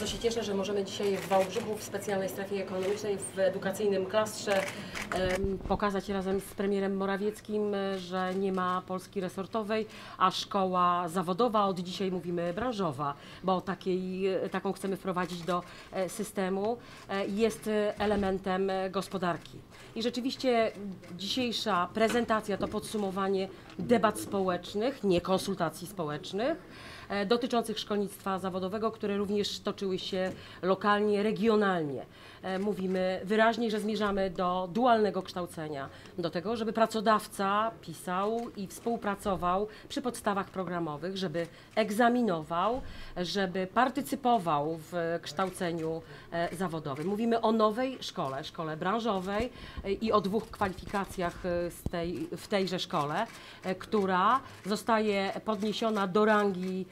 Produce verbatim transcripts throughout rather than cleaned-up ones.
Bardzo się cieszę, że możemy dzisiaj w Wałbrzychu, w specjalnej strefie ekonomicznej, w edukacyjnym klastrze pokazać razem z premierem Morawieckim, że nie ma Polski resortowej, a szkoła zawodowa, od dzisiaj mówimy branżowa, bo takiej, taką chcemy wprowadzić do systemu, jest elementem gospodarki. I rzeczywiście dzisiejsza prezentacja to podsumowanie debat społecznych, nie konsultacji społecznych, dotyczących szkolnictwa zawodowego, które również toczyły się lokalnie, regionalnie. Mówimy wyraźnie, że zmierzamy do dualnego kształcenia, do tego, żeby pracodawca pisał i współpracował przy podstawach programowych, żeby egzaminował, żeby partycypował w kształceniu zawodowym. Mówimy o nowej szkole, szkole branżowej i o dwóch kwalifikacjach z tej, w tejże szkole, która zostaje podniesiona do rangi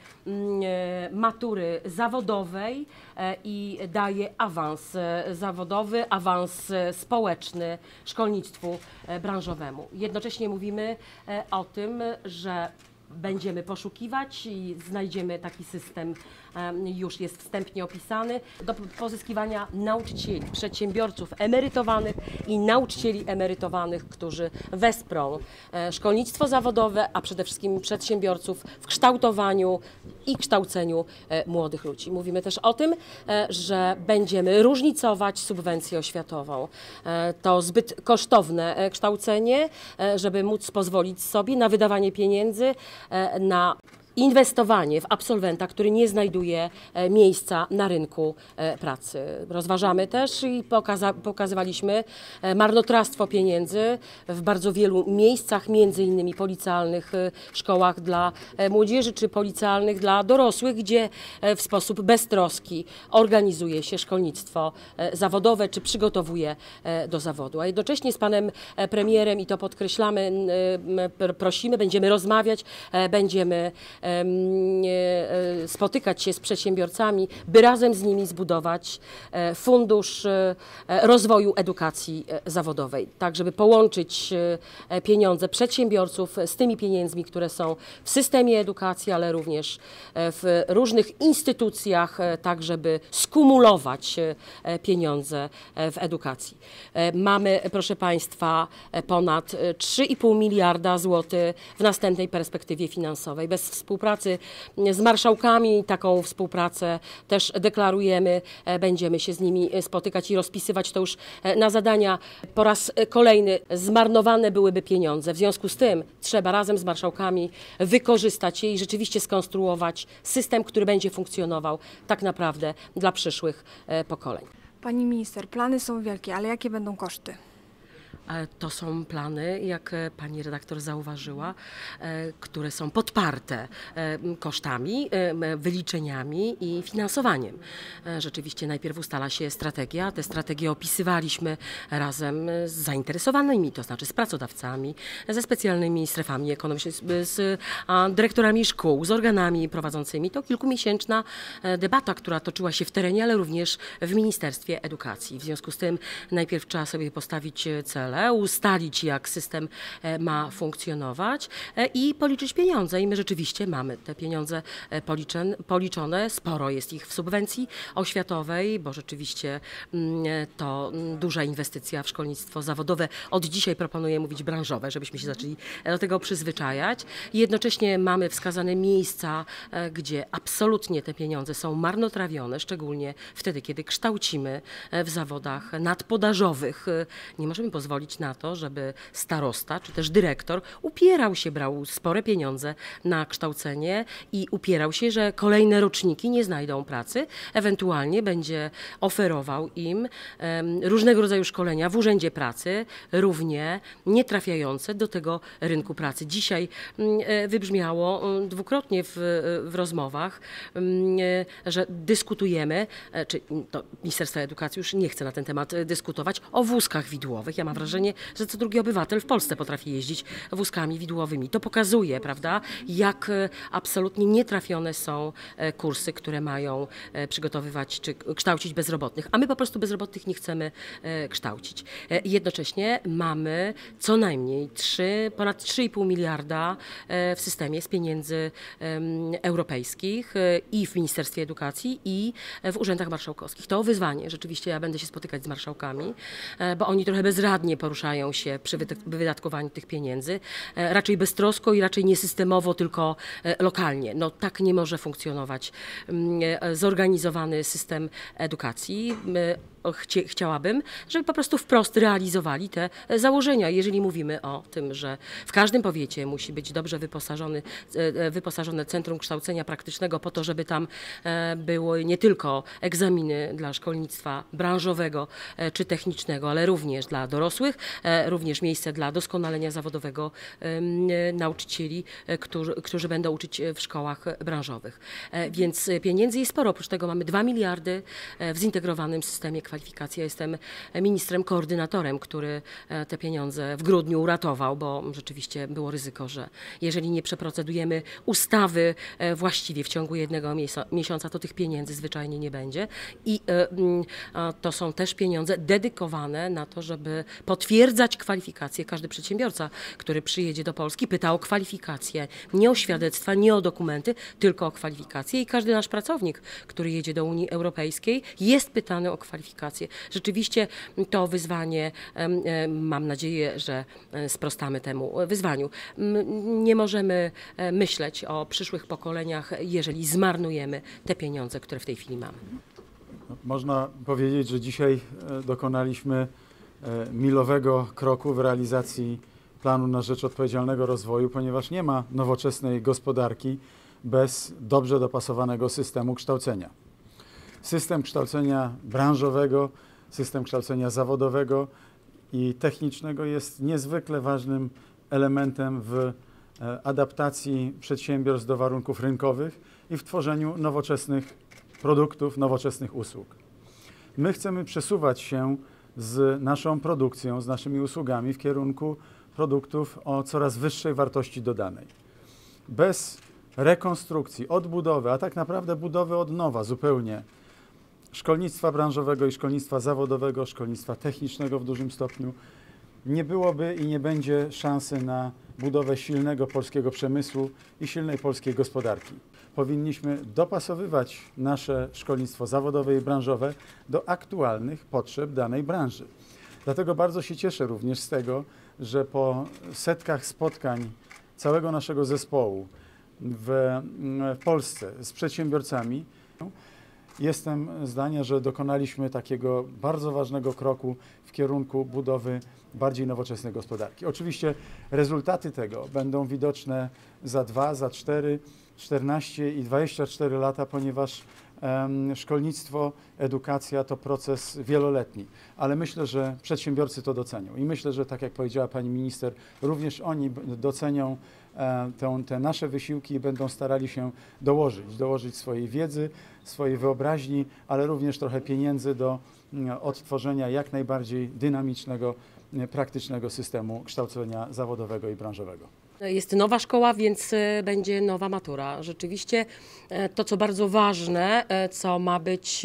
matury zawodowej i daje awans zawodowy, awans społeczny szkolnictwu branżowemu. Jednocześnie mówimy o tym, że będziemy poszukiwać i znajdziemy taki system, już jest wstępnie opisany, do pozyskiwania nauczycieli, przedsiębiorców emerytowanych i nauczycieli emerytowanych, którzy wesprą szkolnictwo zawodowe, a przede wszystkim przedsiębiorców w kształtowaniu i kształceniu młodych ludzi. Mówimy też o tym, że będziemy różnicować subwencję oświatową. To zbyt kosztowne kształcenie, żeby móc pozwolić sobie na wydawanie pieniędzy na inwestowanie w absolwenta, który nie znajduje miejsca na rynku pracy. Rozważamy też i pokaza pokazywaliśmy marnotrawstwo pieniędzy w bardzo wielu miejscach, między innymi policjalnych szkołach dla młodzieży czy policjalnych dla dorosłych, gdzie w sposób beztroski organizuje się szkolnictwo zawodowe czy przygotowuje do zawodu. A jednocześnie z panem premierem, i to podkreślamy, prosimy, będziemy rozmawiać, będziemy spotykać się z przedsiębiorcami, by razem z nimi zbudować fundusz rozwoju edukacji zawodowej, tak żeby połączyć pieniądze przedsiębiorców z tymi pieniędzmi, które są w systemie edukacji, ale również w różnych instytucjach, tak żeby skumulować pieniądze w edukacji. Mamy, proszę Państwa, ponad trzy i pół miliarda złotych w następnej perspektywie finansowej. Bez współpracy z marszałkami, taką współpracę też deklarujemy, będziemy się z nimi spotykać i rozpisywać to już na zadania. Po raz kolejny zmarnowane byłyby pieniądze. W związku z tym trzeba razem z marszałkami wykorzystać je i rzeczywiście skonstruować system, który będzie funkcjonował tak naprawdę dla przyszłych pokoleń. Pani minister, plany są wielkie, ale jakie będą koszty? To są plany, jak pani redaktor zauważyła, które są podparte kosztami, wyliczeniami i finansowaniem. Rzeczywiście najpierw ustala się strategia. Tę strategię opisywaliśmy razem z zainteresowanymi, to znaczy z pracodawcami, ze specjalnymi strefami ekonomicznymi, z dyrektorami szkół, z organami prowadzącymi. To kilkumiesięczna debata, która toczyła się w terenie, ale również w Ministerstwie Edukacji. W związku z tym najpierw trzeba sobie postawić cele, ustalić, jak system ma funkcjonować i policzyć pieniądze. I my rzeczywiście mamy te pieniądze policzone. Sporo jest ich w subwencji oświatowej, bo rzeczywiście to duża inwestycja w szkolnictwo zawodowe. Od dzisiaj proponuję mówić branżowe, żebyśmy się zaczęli do tego przyzwyczajać. I jednocześnie mamy wskazane miejsca, gdzie absolutnie te pieniądze są marnotrawione, szczególnie wtedy, kiedy kształcimy w zawodach nadpodażowych. Nie możemy pozwolić na to, żeby starosta czy też dyrektor upierał się, brał spore pieniądze na kształcenie i upierał się, że kolejne roczniki nie znajdą pracy, ewentualnie będzie oferował im um, różnego rodzaju szkolenia w urzędzie pracy, równie nie trafiające do tego rynku pracy. Dzisiaj um, wybrzmiało um, dwukrotnie w, w rozmowach, um, że dyskutujemy, czy to Ministerstwo Edukacji już nie chce na ten temat dyskutować, o wózkach widłowych. Ja mam wrażenie, wrażenie, że co drugi obywatel w Polsce potrafi jeździć wózkami widłowymi. To pokazuje, prawda, jak e, absolutnie nietrafione są e, kursy, które mają e, przygotowywać czy kształcić bezrobotnych, a my po prostu bezrobotnych nie chcemy e, kształcić. E, jednocześnie mamy co najmniej trzy, ponad trzy i pół miliarda e, w systemie z pieniędzy e, europejskich e, i w Ministerstwie Edukacji, i w urzędach marszałkowskich. To wyzwanie. Rzeczywiście ja będę się spotykać z marszałkami, e, bo oni trochę bezradnie poruszają się przy wydatkowaniu tych pieniędzy. E, raczej beztrosko i raczej niesystemowo, tylko e, lokalnie. No tak nie może funkcjonować e, zorganizowany system edukacji. E, Chcie, chciałabym, żeby po prostu wprost realizowali te założenia. Jeżeli mówimy o tym, że w każdym powiecie musi być dobrze wyposażony, wyposażone Centrum Kształcenia Praktycznego po to, żeby tam były nie tylko egzaminy dla szkolnictwa branżowego czy technicznego, ale również dla dorosłych, również miejsce dla doskonalenia zawodowego nauczycieli, którzy, którzy będą uczyć w szkołach branżowych. Więc pieniędzy jest sporo. Oprócz tego mamy dwa miliardy w zintegrowanym systemie kwalifikacji. Ja jestem ministrem koordynatorem, który te pieniądze w grudniu uratował, bo rzeczywiście było ryzyko, że jeżeli nie przeprocedujemy ustawy właściwie w ciągu jednego miesiąca, to tych pieniędzy zwyczajnie nie będzie. I to są też pieniądze dedykowane na to, żeby potwierdzać kwalifikacje. Każdy przedsiębiorca, który przyjedzie do Polski, pyta o kwalifikacje, nie o świadectwa, nie o dokumenty, tylko o kwalifikacje. I każdy nasz pracownik, który jedzie do Unii Europejskiej, jest pytany o kwalifikacje. Rzeczywiście to wyzwanie, mam nadzieję, że sprostamy temu wyzwaniu. Nie możemy myśleć o przyszłych pokoleniach, jeżeli zmarnujemy te pieniądze, które w tej chwili mamy. Można powiedzieć, że dzisiaj dokonaliśmy milowego kroku w realizacji planu na rzecz odpowiedzialnego rozwoju, ponieważ nie ma nowoczesnej gospodarki bez dobrze dopasowanego systemu kształcenia. System kształcenia branżowego, system kształcenia zawodowego i technicznego jest niezwykle ważnym elementem w adaptacji przedsiębiorstw do warunków rynkowych i w tworzeniu nowoczesnych produktów, nowoczesnych usług. My chcemy przesuwać się z naszą produkcją, z naszymi usługami w kierunku produktów o coraz wyższej wartości dodanej. Bez rekonstrukcji, odbudowy, a tak naprawdę budowy od nowa zupełnie szkolnictwa branżowego i szkolnictwa zawodowego, szkolnictwa technicznego w dużym stopniu, nie byłoby i nie będzie szansy na budowę silnego polskiego przemysłu i silnej polskiej gospodarki. Powinniśmy dopasowywać nasze szkolnictwo zawodowe i branżowe do aktualnych potrzeb danej branży. Dlatego bardzo się cieszę również z tego, że po setkach spotkań całego naszego zespołu w, w Polsce z przedsiębiorcami, jestem zdania, że dokonaliśmy takiego bardzo ważnego kroku w kierunku budowy bardziej nowoczesnej gospodarki. Oczywiście rezultaty tego będą widoczne za dwa, za cztery, czternaście i dwadzieścia cztery lata, ponieważ um, szkolnictwo, edukacja to proces wieloletni. Ale myślę, że przedsiębiorcy to docenią i myślę, że tak jak powiedziała pani minister, również oni docenią e, te, te nasze wysiłki i będą starali się dołożyć, dołożyć swojej wiedzy, swojej wyobraźni, ale również trochę pieniędzy do odtworzenia jak najbardziej dynamicznego, praktycznego systemu kształcenia zawodowego i branżowego. Jest nowa szkoła, więc będzie nowa matura. Rzeczywiście to, co bardzo ważne, co ma być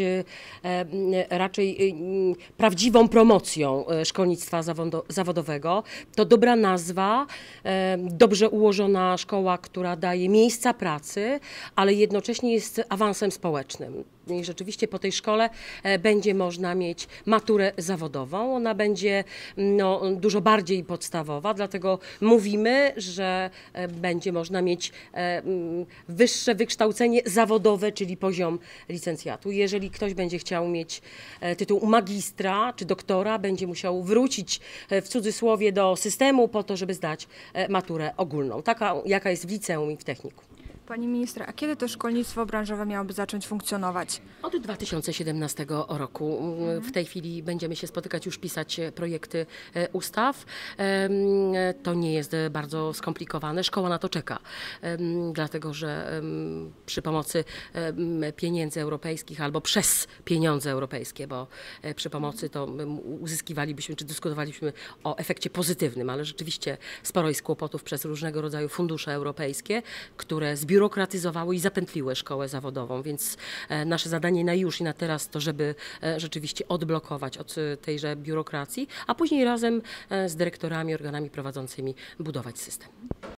raczej prawdziwą promocją szkolnictwa zawodowego, to dobra nazwa, dobrze ułożona szkoła, która daje miejsca pracy, ale jednocześnie jest awansem społecznym. I rzeczywiście po tej szkole będzie można mieć maturę zawodową. Ona będzie no, dużo bardziej podstawowa, dlatego mówimy, że będzie można mieć wyższe wykształcenie zawodowe, czyli poziom licencjatu. Jeżeli ktoś będzie chciał mieć tytuł magistra czy doktora, będzie musiał wrócić w cudzysłowie do systemu po to, żeby zdać maturę ogólną, taka jaka jest w liceum i w technikum. Pani minister, a kiedy to szkolnictwo branżowe miałoby zacząć funkcjonować? Od dwa tysiące siedemnastego roku. W tej chwili będziemy się spotykać, już pisać projekty e, ustaw. Em, To nie jest bardzo skomplikowane. Szkoła na to czeka, em, dlatego że em, przy pomocy em, pieniędzy europejskich albo przez pieniądze europejskie, bo e, przy pomocy to em, uzyskiwalibyśmy czy dyskutowalibyśmy o efekcie pozytywnym, ale rzeczywiście sporo jest kłopotów przez różnego rodzaju fundusze europejskie, które zbiurokratyzowały i zapętliły szkołę zawodową, więc e, nasze zadanie na już i na teraz to, żeby e, rzeczywiście odblokować od e, tejże biurokracji, a później razem e, z dyrektorami, organami prowadzącymi budować system.